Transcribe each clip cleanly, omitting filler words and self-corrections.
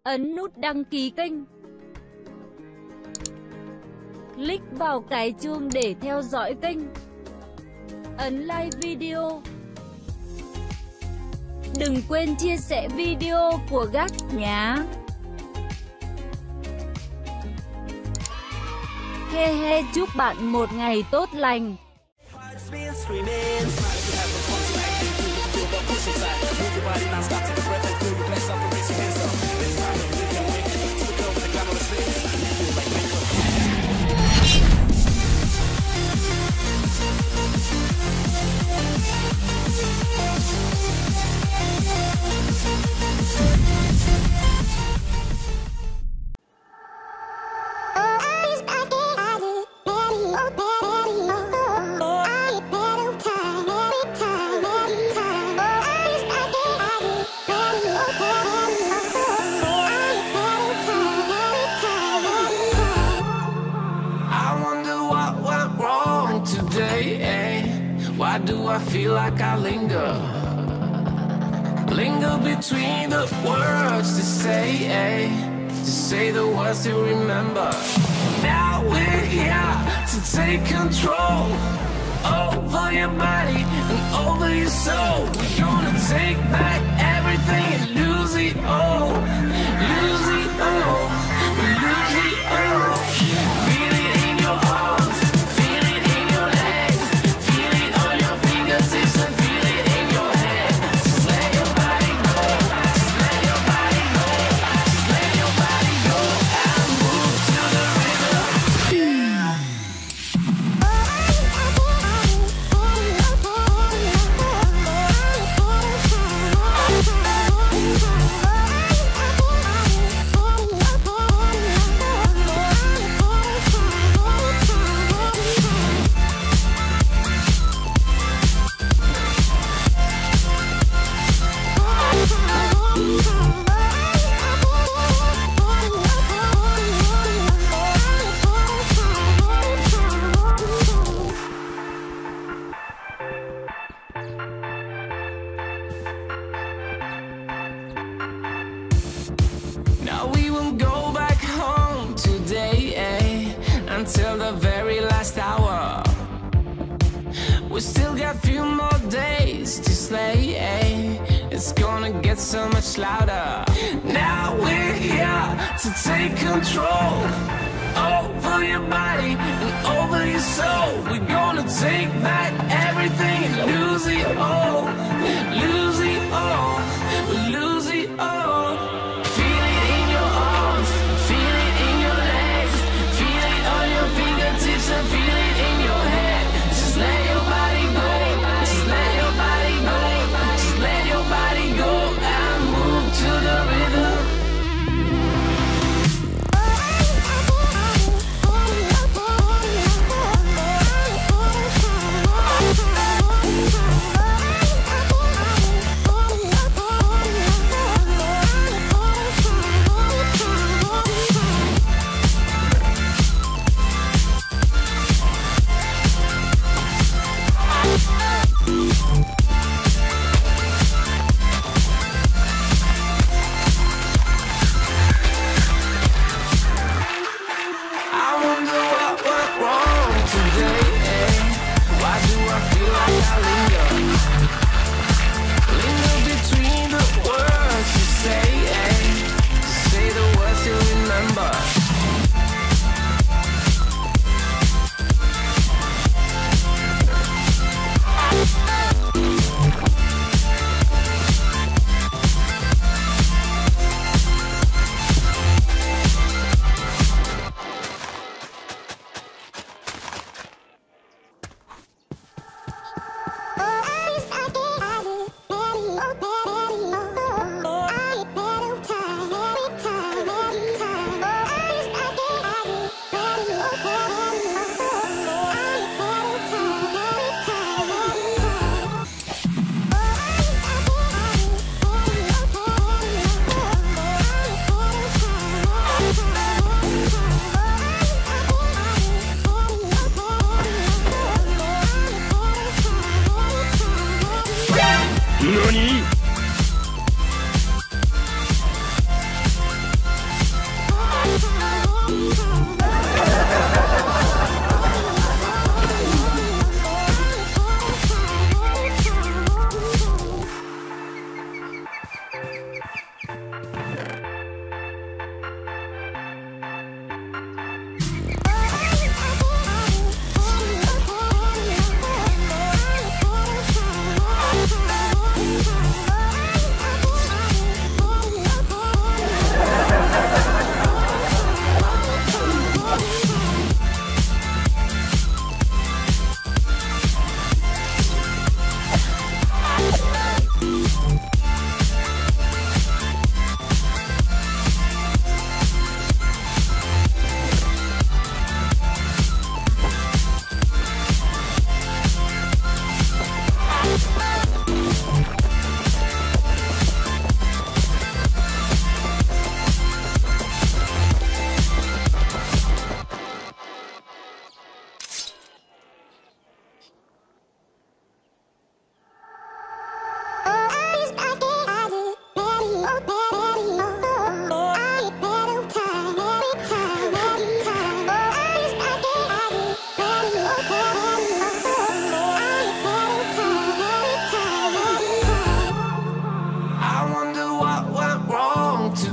Ấn nút đăng ký kênh. Click vào cái chuông để theo dõi kênh. Ấn like video. Đừng quên chia sẻ video của Gác nhá. He he, chúc bạn một ngày tốt lành. Why do I feel like I linger between the words to say the words to remember. Now we're here to take control over your body and over your soul. We're gonna take back everything and lose it all, lose it all, lose it all. Feel it in your arms, feel it in your legs, feel it on your fingertips and feel it in your head. Just let your body go, just let your body go, just let your body go and move to the rhythm. Now we won't go back home today, until the very last hour. We still got a few more days to slay, it's gonna get so much louder. Now we're here to take control over your body and over your soul. We're gonna take back everything and lose it all, lose it all, lose it all. Feel it in your arms, feel it in your legs, feel it on your fingertips and feel it in your head. Just let your body go, just let your body go, just let your body go and move to the rhythm.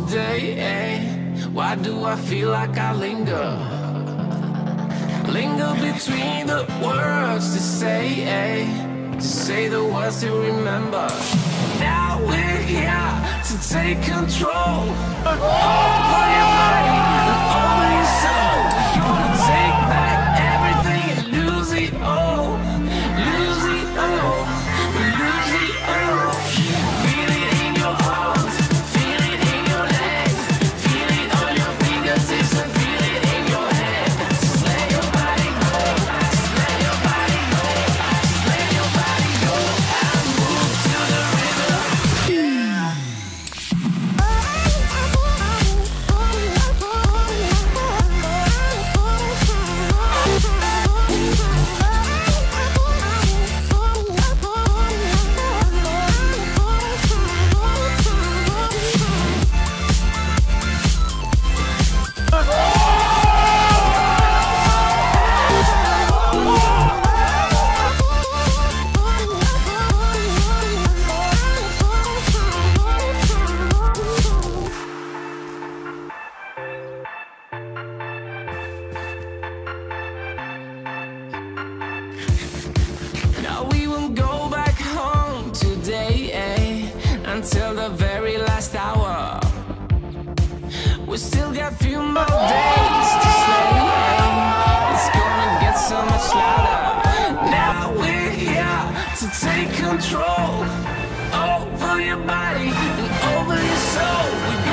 today, eh? Why do I feel like I linger? Linger between the words to say, eh? To say the words to remember. Now we're here to take control over your body and over your soul. You wanna take back everything and lose it all. Lose it all. Lose it all. Feel it in your arms. Feel it in your legs. Feel it on your fingertips and feel it in your head. Just let your body go. Just let your body go. Just let your body go and move to the rhythm. Now we won't go back home today, eh? Until the very last hour. We still got few more days to slay, eh? It's gonna get so much louder. Now we're here to take control over your body and over your soul. We